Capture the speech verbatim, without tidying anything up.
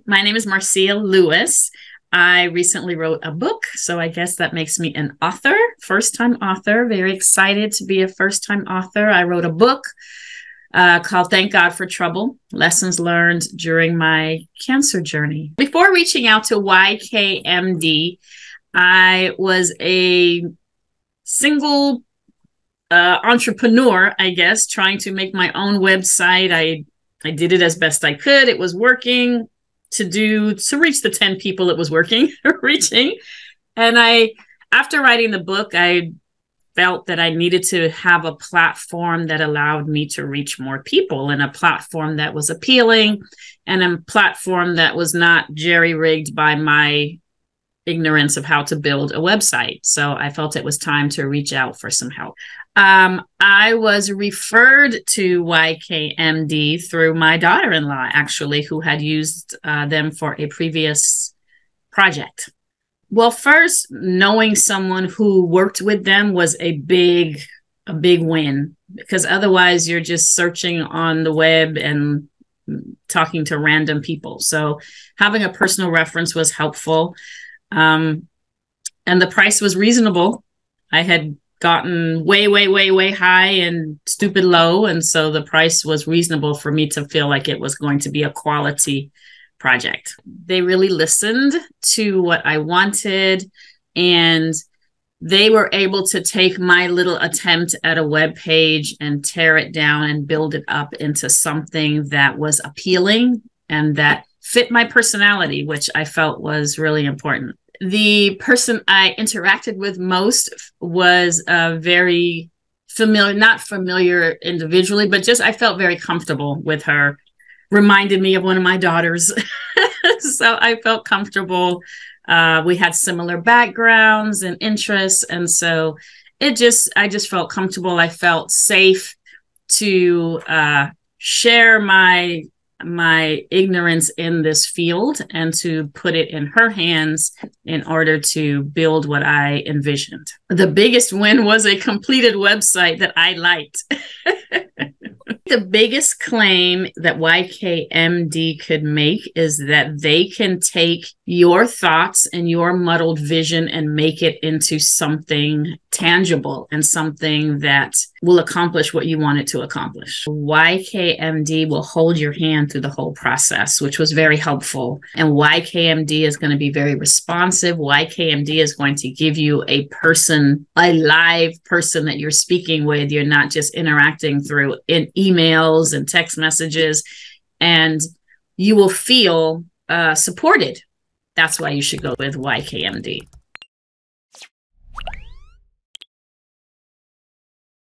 My name is Marcia Lewis. I recently wrote a book, so I guess that makes me an author, first-time author. Very excited to be a first-time author. I wrote a book uh, called Thank God for Trouble, Lessons Learned During My Cancer Journey. Before reaching out to Y K M D, I was a single uh, entrepreneur, I guess, trying to make my own website. I, I did it as best I could. It was working. To do to reach the ten people it was working reaching. And I, after writing the book, I felt that I needed to have a platform that allowed me to reach more people, and a platform that was appealing, and a platform that was not jerry-rigged by my ignorance of how to build a website. So I felt it was time to reach out for some help. Um, I was referred to Y K M D through my daughter-in-law, actually, who had used uh, them for a previous project. Well, first, knowing someone who worked with them was a big, a big win, because otherwise you're just searching on the web and talking to random people. So having a personal reference was helpful. Um, and the price was reasonable. I had gotten way, way, way, way high and stupid low. And so the price was reasonable for me to feel like it was going to be a quality project. They really listened to what I wanted, and they were able to take my little attempt at a web page and tear it down and build it up into something that was appealing and that fit my personality, which I felt was really important. The person I interacted with most was a very familiar, not familiar individually, but just I felt very comfortable with her. Reminded me of one of my daughters. So I felt comfortable. Uh, we had similar backgrounds and interests. And so it just, I just felt comfortable. I felt safe to uh, share my my ignorance in this field and to put it in her hands in order to build what I envisioned. The biggest win was a completed website that I liked. The biggest claim that Y K M D could make is that they can take your thoughts and your muddled vision and make it into something tangible and something that will accomplish what you want it to accomplish. Y K M D will hold your hand through the whole process, which was very helpful. And Y K M D is going to be very responsive. Y K M D is going to give you a person, a live person that you're speaking with. You're not just interacting through in emails and text messages, and you will feel uh, supported. That's why you should go with Y K M D.